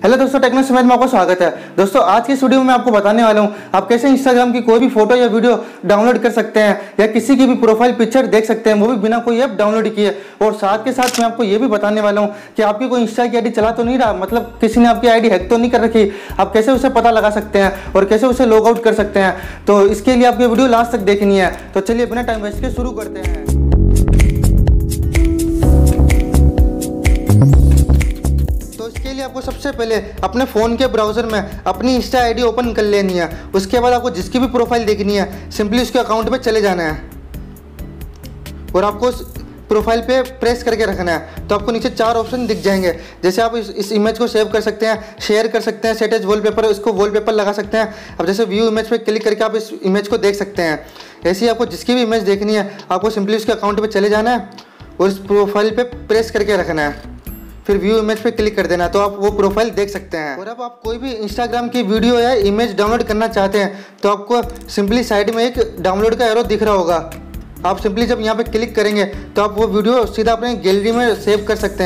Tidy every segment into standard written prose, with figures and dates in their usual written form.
Hello दोस्तों, techno समेत में आपका स्वागत है। दोस्तों आज की इस वीडियो में आपको बताने वाला हूँ आप कैसे इंस्टाग्राम की कोई भी फोटो या वीडियो डाउनलोड कर सकते हैं या किसी की भी प्रोफाइल पिक्चर देख सकते हैं, वो भी बिना कोई ऐप डाउनलोड किए। और साथ के साथ मैं आपको ये भी बताने वाला हूँ कि आपकी कोई इंस्टा की आईडी चला तो नहीं रहा, मतलब किसी ने आपकी आईडी हैक तो नहीं कर रखी, आप कैसे उसे पता लगा सकते हैं और कैसे उसे लॉग आउट कर सकते हैं। तो इसके लिए आपको वीडियो लास्ट तक देखनी है। तो चलिए बिना टाइम वेस्ट के शुरू करते हैं। आपको सबसे पहले अपने फ़ोन के ब्राउज़र में अपनी इंस्टा आईडी ओपन कर लेनी है। उसके बाद आपको जिसकी भी प्रोफाइल देखनी है सिंपली उसके अकाउंट पे चले जाना है और आपको उस प्रोफाइल पे प्रेस करके रखना है। तो आपको नीचे 4 ऑप्शन दिख जाएंगे, जैसे आप इस इमेज को सेव कर सकते हैं, शेयर कर सकते हैं, सेट एज वॉलपेपर, इसको वॉलपेपर लगा सकते हैं। अब जैसे व्यू इमेज पे क्लिक करके आप इस इमेज को देख सकते हैं। ऐसे ही आपको जिसकी भी इमेज देखनी है आपको सिंपली उसके अकाउंट पर चले जाना है और इस प्रोफाइल पर प्रेस करके रखना है, फिर व्यू इमेज पे क्लिक कर देना, तो आप वो प्रोफाइल देख सकते हैं। और अब आप कोई भी इंस्टाग्राम की वीडियो या इमेज डाउनलोड करना चाहते हैं तो आपको सिंपली साइड में एक डाउनलोड का एरो दिख रहा होगा। आप सिंपली जब यहाँ पे क्लिक करेंगे तो आप वो वीडियो सीधा अपने गैलरी में सेव कर सकते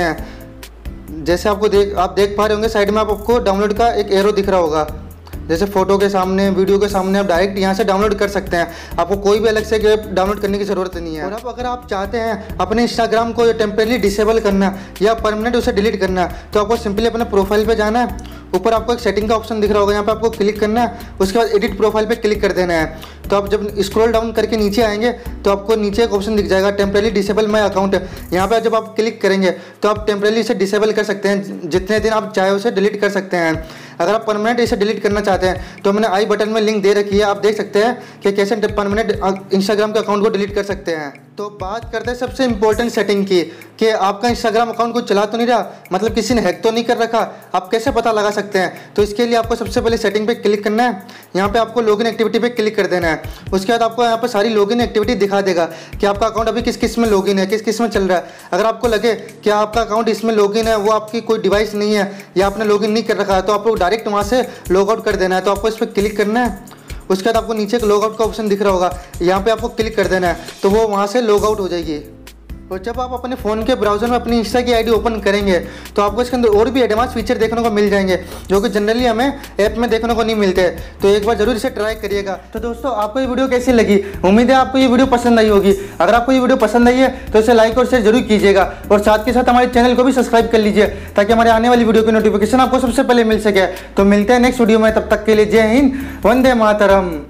हैं। जैसे आप देख पा रहे होंगे साइड में आपको डाउनलोड का एक एरो दिख रहा होगा, जैसे फोटो के सामने, वीडियो के सामने आप डायरेक्ट यहाँ से डाउनलोड कर सकते हैं। आपको कोई भी अलग से ऐप डाउनलोड करने की ज़रूरत नहीं है। और अब अगर आप चाहते हैं अपने इंस्टाग्राम को टेम्परेरी डिसेबल करना या परमानेंट उसे डिलीट करना, तो आपको सिंपली अपने प्रोफाइल पे जाना है। ऊपर आपको एक सेटिंग का ऑप्शन दिख रहा होगा, यहाँ पे आपको क्लिक करना है। उसके बाद एडिट प्रोफाइल पे क्लिक कर देना है। तो आप जब स्क्रॉल डाउन करके नीचे आएंगे तो आपको नीचे एक ऑप्शन दिख जाएगा टेम्परेरी डिसेबल माई अकाउंट। यहाँ पे जब आप क्लिक करेंगे तो आप टेम्परेरी इसे डिसेबल कर सकते हैं, जितने दिन आप चाहे उसे डिलीट कर सकते हैं। अगर आप परमानेंट इसे डिलीट करना चाहते हैं तो मैंने आई बटन में लिंक दे रखी है, आप देख सकते हैं कि कैसे परमानेंट इंस्टाग्राम के अकाउंट को डिलीट कर सकते हैं। तो बात करते हैं सबसे इंपॉर्टेंट सेटिंग की कि आपका इंस्टाग्राम अकाउंट को चला तो नहीं रहा, मतलब किसी ने हैक तो नहीं कर रखा, आप कैसे पता लगा सकते हैं। तो इसके लिए आपको सबसे पहले सेटिंग पे क्लिक करना है। यहाँ पे आपको लॉगिन एक्टिविटी पे क्लिक कर देना है। उसके बाद आपको यहाँ पे सारी लॉगिन एक्टिविटी दिखा देगा कि आपका अकाउंट अभी किस किस में लॉगिन है, किस किस में चल रहा है। अगर आपको लगे कि आपका अकाउंट इसमें लॉगिन है, वो आपकी कोई डिवाइस नहीं है या आपने लॉगिन नहीं कर रखा है, तो आपको डायरेक्ट वहाँ से लॉग आउट कर देना है। तो आपको इस पर क्लिक करना है। उसके बाद आपको नीचे एक लॉग आउट का ऑप्शन दिख रहा होगा, यहाँ पे आपको क्लिक कर देना है, तो वो वहाँ से लॉग आउट हो जाएगी। और जब आप अपने फ़ोन के ब्राउज़र में अपनी इंस्टा की आईडी ओपन करेंगे तो आपको इसके अंदर और भी एडवांस फीचर देखने को मिल जाएंगे जो कि जनरली हमें ऐप में देखने को नहीं मिलते। तो एक बार जरूर इसे ट्राई करिएगा। तो दोस्तों आपको ये वीडियो कैसी लगी, उम्मीद है आपको ये वीडियो पसंद आई होगी। अगर आपको ये वीडियो पसंद आई है तो इसे लाइक और शेयर जरूर कीजिएगा और साथ के साथ हमारे चैनल को भी सब्सक्राइब कर लीजिए ताकि हमारे आने वाली वीडियो की नोटिफिकेशन आपको सबसे पहले मिल सके। तो मिलते हैं नेक्स्ट वीडियो में, तब तक के लिए जय हिंद, वंदे मातरम।